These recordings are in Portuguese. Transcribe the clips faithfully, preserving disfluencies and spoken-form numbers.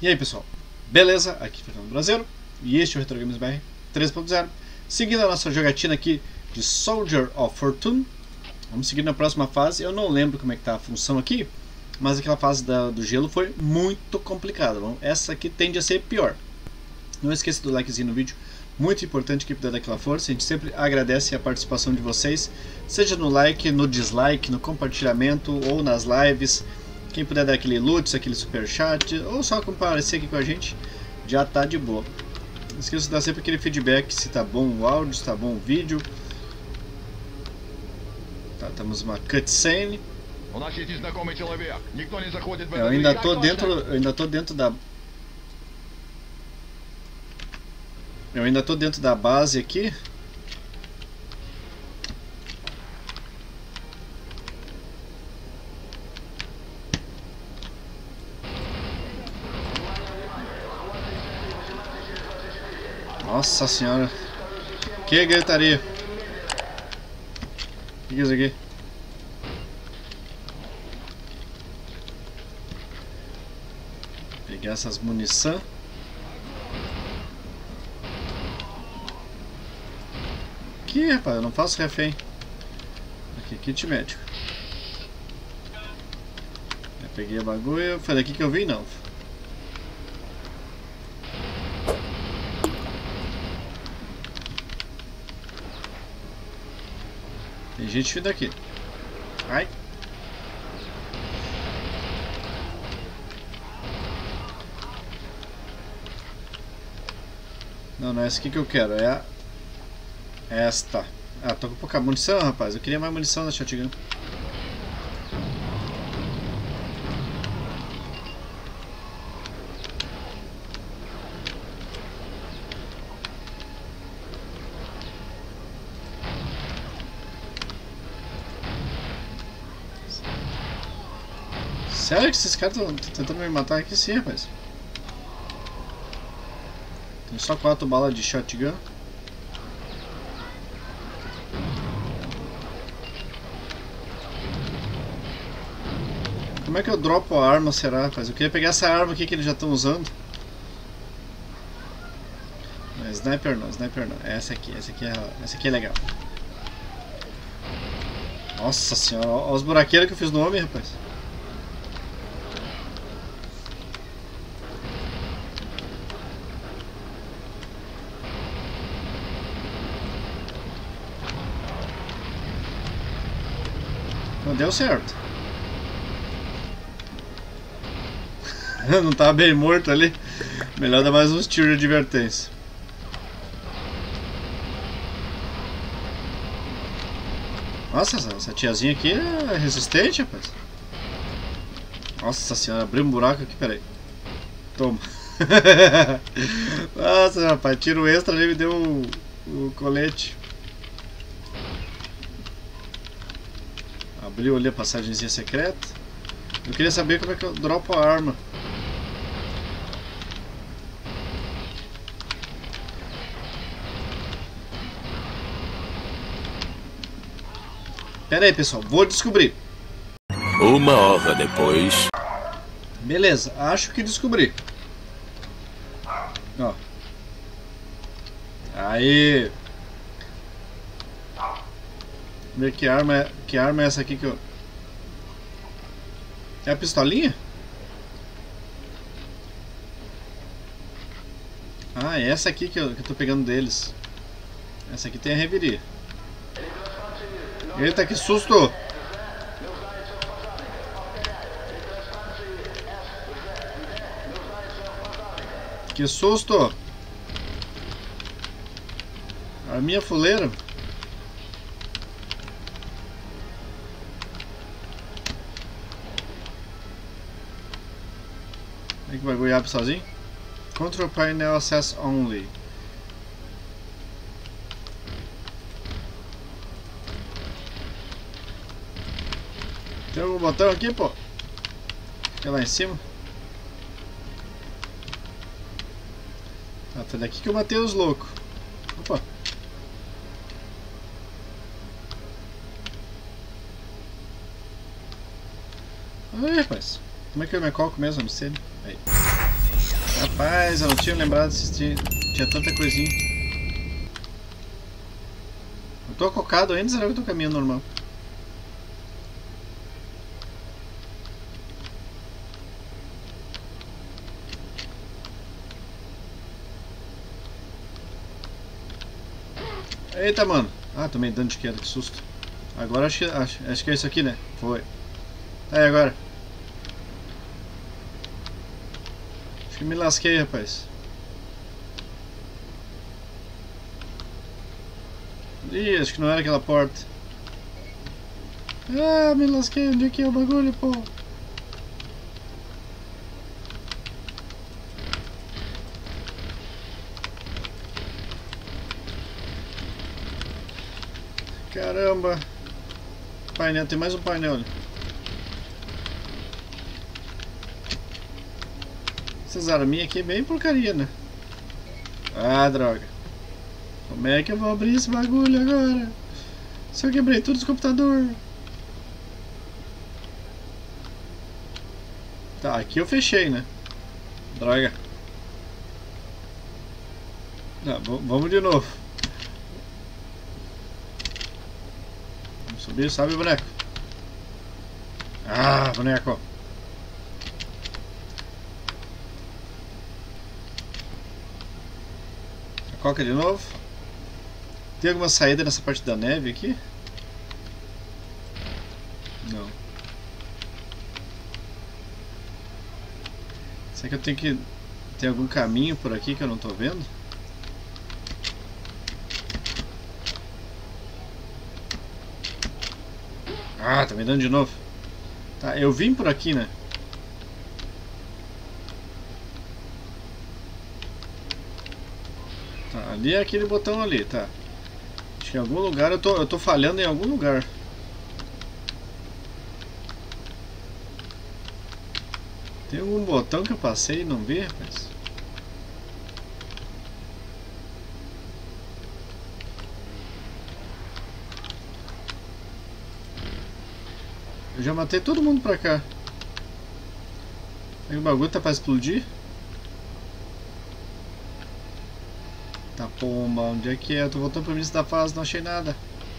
E aí pessoal, beleza? Aqui é Fernando Brasileiro e este é o Retro Games B R três ponto zero. Seguindo a nossa jogatina aqui de Soldier of Fortune, vamos seguir na próxima fase. Eu não lembro como é que tá a função aqui, mas aquela fase da, do gelo foi muito complicada. Bom, essa aqui tende a ser pior. Não esqueça do likezinho no vídeo, muito importante que puder dar aquela força. A gente sempre agradece a participação de vocês, seja no like, no dislike, no compartilhamento ou nas lives. Quem puder dar aquele loot, aquele super chat, ou só comparecer aqui com a gente, já tá de boa. Não esqueça de dar sempre aquele feedback se tá bom o áudio, se tá bom o vídeo. Tá, temos uma cutscene. Eu ainda tô dentro, eu ainda tô dentro da Eu ainda tô dentro da base aqui. Nossa senhora, que gritaria! O que é isso aqui? Pegar essas munição. Aqui, rapaz, eu não faço refém. Aqui, kit médico. Eu peguei a bagulho. Foi daqui que eu vim, não. Tem gente vindo aqui. Ai. Não, não é essa aqui que eu quero. É a... esta. Ah, tô com pouca munição, rapaz. Eu queria mais munição na shotgun. Sério que esses caras estão tentando me matar aqui? Sim, rapaz. Tem só quatro balas de shotgun. Como é que eu dropo a arma, será, rapaz? Eu queria pegar essa arma aqui que eles já estão usando. Não, sniper não, sniper não. Essa aqui, essa aqui é, essa aqui é legal. Nossa senhora, olha os buraqueiros que eu fiz no homem, rapaz. Não deu certo. Não tá bem morto ali. Melhor dar mais uns tiros de advertência. Nossa, essa, essa tiazinha aqui é resistente, rapaz. Nossa senhora, abriu um buraco aqui, peraí. Toma. Nossa, rapaz, tiro extra ali me deu o, o colete. Abriu ali a passagemzinha secreta. Eu queria saber como é que eu dropo a arma. Pera aí, pessoal, vou descobrir. Uma hora depois. Beleza, acho que descobri. Ó. Aí. Ver que arma é, que arma é essa aqui que eu... É a pistolinha? Ah, é essa aqui que eu, que eu tô pegando deles. Essa aqui tem a reviria. Eita, que susto! Que susto! A minha fuleira. Como é que vai goiar sozinho? Control Panel Access Only. Tem algum botão aqui, pô? Fica lá em cima. Ah, foi daqui que eu matei os loucos. Opa. Aí, rapaz. Como é que eu me coloco mesmo? Não sei. Aí. Rapaz, eu não tinha lembrado se tinha, tinha tanta coisinha. Eu tô cocado ainda, será que eu tô caminhando normal? Eita, mano. Ah, tomei dano de queda, que susto. Agora acho que, acho, acho que é isso aqui, né? Foi. Tá, e agora? Acho que me lasquei, rapaz. Ih, acho que não era aquela porta. Ah, me lasquei. Onde é que é o bagulho, pô? Caramba. Painel, tem mais um painel ali. Essas arminhas aqui é bem porcaria, né? Ah, droga. Como é que eu vou abrir esse bagulho agora? Se eu quebrei tudo os computadores. Tá, aqui eu fechei, né? Droga. Não, vamos de novo. Vamos subir, sabe, boneco? Ah, boneco. A coca de novo. Tem alguma saída nessa parte da neve aqui? Não. Será que eu tenho que... Tem algum caminho por aqui que eu não tô vendo? Ah, tá me dando de novo. Tá, eu vim por aqui, né? Tá, ali é aquele botão ali, tá. Acho que em algum lugar eu tô, eu tô falhando em algum lugar. Tem algum botão que eu passei e não vi, rapaz? Eu já matei todo mundo pra cá. Aí o bagulho tá pra explodir? Tá, pomba, onde é que é? Eu tô voltando pro início da fase, não achei nada.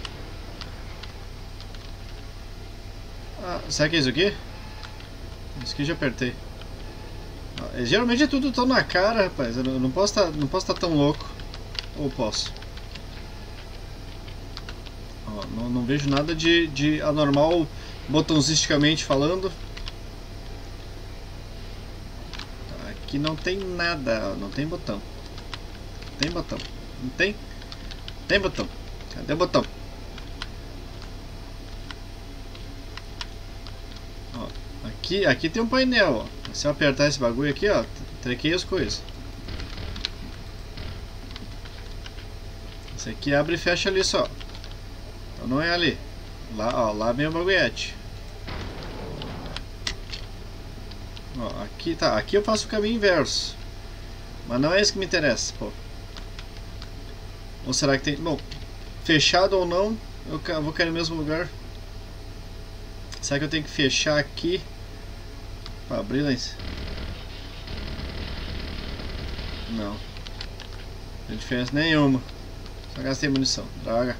Ah, será que é isso aqui? Isso aqui eu já apertei. Ah, geralmente é tudo tão na cara, rapaz. Eu não, não posso tá, não posso tá tão louco. Ou posso? Ó, não, não vejo nada de, de anormal botãozisticamente falando. Aqui não tem nada, não tem botão. Tem botão. Não tem? Tem botão. Cadê o botão? Ó, aqui, aqui tem um painel, ó. Se eu apertar esse bagulho aqui, ó, trequei as coisas. Esse aqui abre e fecha ali só. Então não é ali. Lá, ó, lá vem o bagulhete. Ó, aqui tá, aqui eu faço o caminho inverso. Mas não é isso que me interessa, pô. Ou será que tem... Bom, fechado ou não, eu vou cair no mesmo lugar. Será que eu tenho que fechar aqui pra abrir lá em cima? Não. Não tem diferença nenhuma. Só gastei munição. Droga.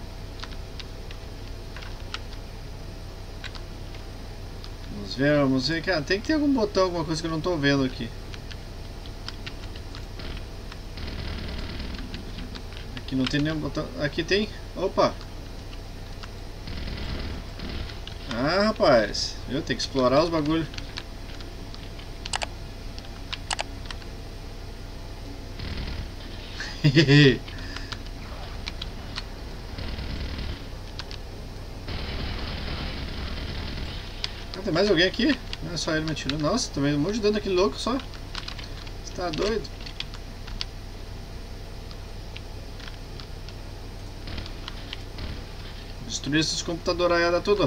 Vamos ver, vamos ver. Cara, tem que ter algum botão, alguma coisa que eu não tô vendo aqui. Aqui não tem nenhum botão. Aqui tem. Opa! Ah, rapaz. Eu tenho que explorar os bagulhos. Ah, tem mais alguém aqui? Não é só ele me atirando. Nossa, tomei um monte de dano daquele louco só. Você tá doido? Destruir esses computadores aí, tudo.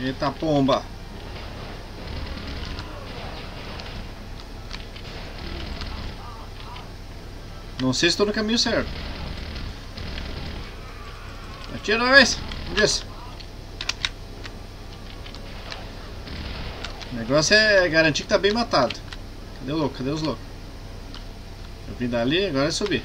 Eita pomba. Não sei se estou no caminho certo. Atira nós! Disso. O negócio é garantir que tá bem matado. Cadê o louco? Cadê os loucos? Eu vim dali, agora é subir.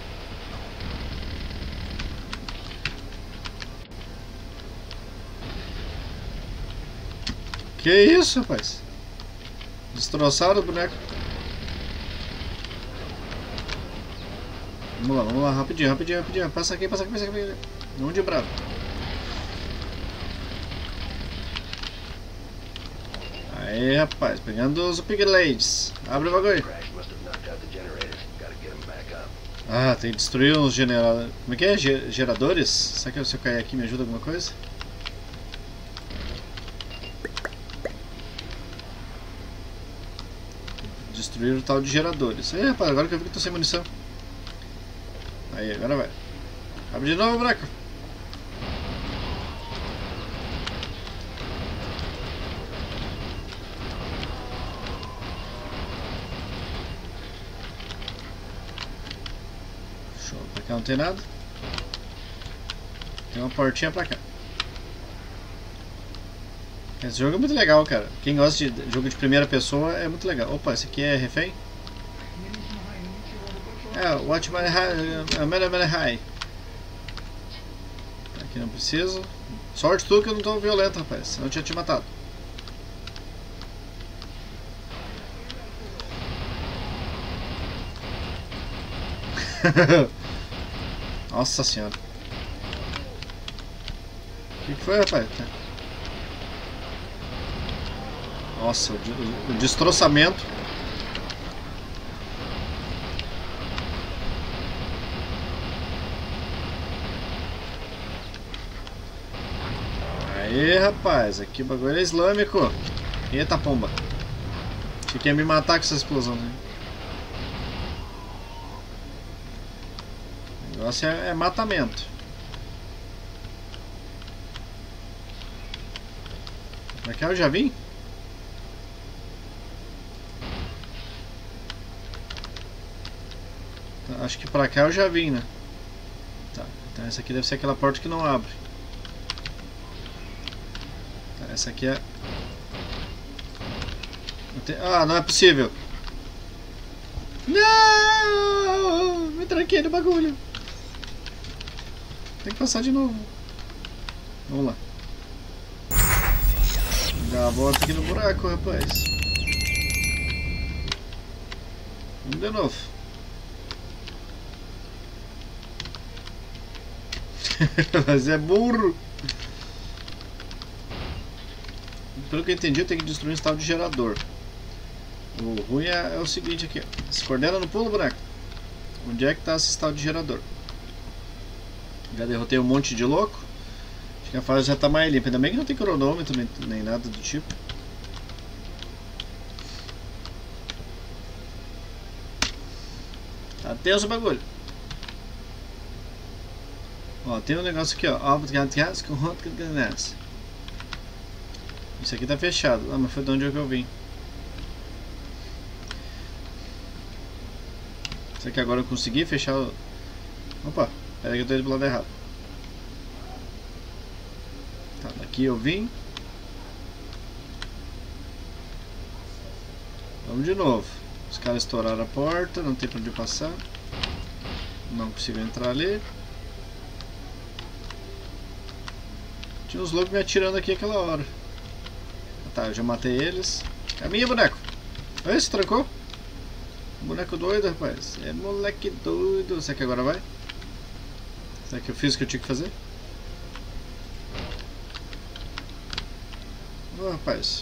Que isso, rapaz? Destroçaram o boneco. Vamos lá, vamos lá, rapidinho, rapidinho, rapidinho. Passa aqui, passa aqui, passa aqui. Não de bravo. Aí, rapaz, pegando os upgrades. Abre o bagulho. Ah, tem que destruir uns generadores. Como é que é? Geradores? Será que se eu cair aqui me ajuda alguma coisa? Destruir o tal de geradores. Aí, rapaz, agora que eu vi que tô sem munição. Aí, agora vai. Abre de novo, buraco. Show. Pra cá não tem nada. Tem uma portinha pra cá. Esse jogo é muito legal, cara. Quem gosta de jogo de primeira pessoa é muito legal. Opa, esse aqui é refém? É, watch my high, many, many high. Aqui não preciso. Sorte tu que eu não tô violento, rapaz. Senão eu tinha te matado. Nossa senhora. O que, que foi, rapaz? Nossa, o, o, o destroçamento. Aí, rapaz, aqui o bagulho é islâmico. Eita pomba. Você quer me matar com essa explosão, né? O negócio é, é matamento. Pra cá eu já vim? Acho que pra cá eu já vim, né? Tá, então essa aqui deve ser aquela porta que não abre. Tá, essa aqui é... Ah, não é possível! Não! Me tranquei no bagulho! Tem que passar de novo. Vamos lá. Dá a volta aqui no buraco, rapaz. Vamos de novo. Mas é burro. Pelo que eu entendi, eu tenho que destruir um tal de gerador. O ruim é, é o seguinte aqui. Se coordena no pulo, boneco. Onde é que está esse tal de gerador? Já derrotei um monte de louco. Acho que a fase já está mais limpa. Ainda bem que não tem cronômetro nem, nem nada do tipo. Tá tenso o bagulho. Ó, tem um negócio aqui, ó. Isso aqui tá fechado. Ah, mas foi de onde eu vim. Será que agora eu consegui fechar o... Opa, pera aí que eu tô indo pro lado errado. Tá, daqui eu vim. Vamos de novo. Os caras estouraram a porta, não tem pra onde passar. Não consigo entrar ali. Tinha uns loucos me atirando aqui aquela hora. Tá, eu já matei eles. Caminha, boneco. Oi, se trancou? Boneco doido, rapaz. É moleque doido. Será que agora vai? Será que eu fiz o que eu tinha que fazer? Ô, rapaz.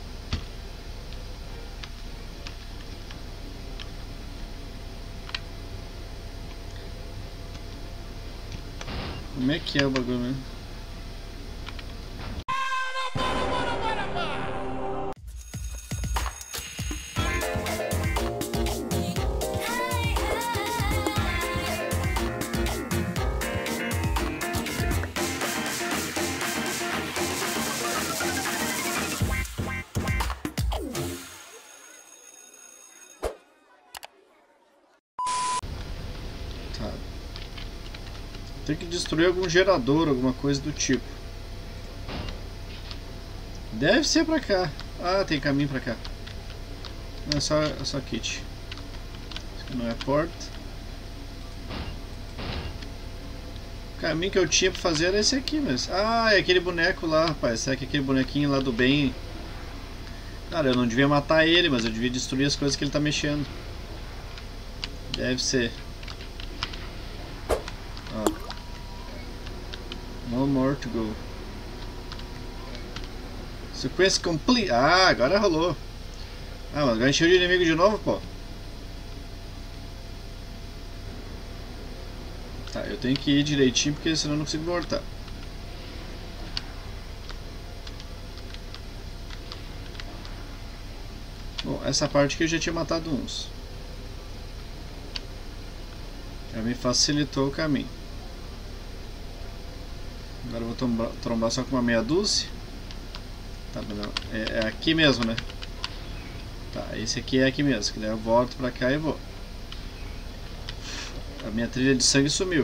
Como é que é o bagulho mesmo? Tá. Tem que destruir algum gerador, alguma coisa do tipo. Deve ser pra cá. Ah, tem caminho pra cá. Não, é só, é só kit. Isso aqui não é porta. O caminho que eu tinha pra fazer era esse aqui, mas... Ah, é aquele boneco lá, rapaz. Será que é aquele bonequinho lá do bem... Cara, eu não devia matar ele, mas eu devia destruir as coisas que ele tá mexendo. Deve ser. Ó. No more to go. Sequence complete. Ah, agora rolou. Ah, mas agora encheu de inimigo de novo, pô. Tá, eu tenho que ir direitinho porque senão eu não consigo voltar. Bom, essa parte aqui eu já tinha matado uns. Já me facilitou o caminho. Agora eu vou trombar, trombar só com uma meia dúzia. Tá, não. É, é aqui mesmo, né? Tá, esse aqui é aqui mesmo. Que daí eu volto pra cá e vou. A minha trilha de sangue sumiu.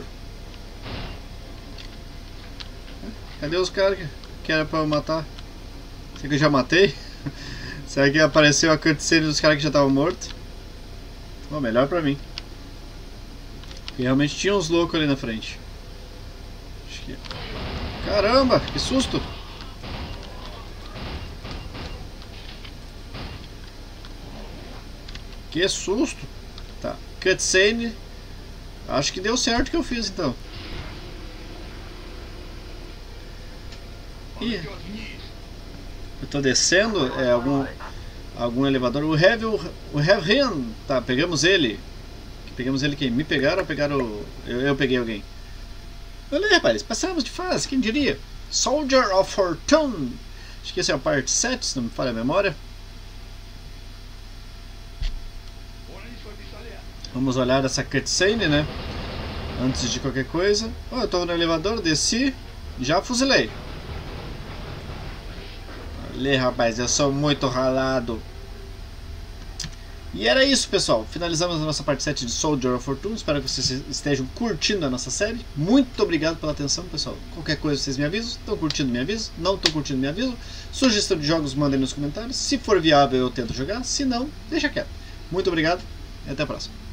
Cadê os caras que, que era pra eu matar? Será que eu já matei? Será que apareceu a cutscene dos caras que já estavam mortos? Bom, melhor pra mim. Porque realmente tinha uns loucos ali na frente. Acho que... Caramba, que susto! Que susto! Tá, cutscene. Acho que deu certo o que eu fiz então. Ih, eu tô descendo, é algum algum elevador. O have o have him. Tá, pegamos ele. Pegamos ele quem? Me pegaram ou pegaram o... eu, eu peguei alguém. Olha, rapaz, passamos de fase, quem diria? Soldier of Fortune. Acho que essa é a parte sete, se não me falha a memória. Vamos olhar essa cutscene, né? Antes de qualquer coisa. Oh, eu tô no elevador, desci, já fuzilei. Olha, rapaz, eu sou muito ralado. E era isso, pessoal. Finalizamos a nossa parte sete de Soldier of Fortune. Espero que vocês estejam curtindo a nossa série. Muito obrigado pela atenção, pessoal. Qualquer coisa vocês me avisam. Estão curtindo, me avisam. Não estão curtindo, me avisam. Sugestão de jogos, mandem nos comentários. Se for viável, eu tento jogar. Se não, deixa quieto. Muito obrigado e até a próxima.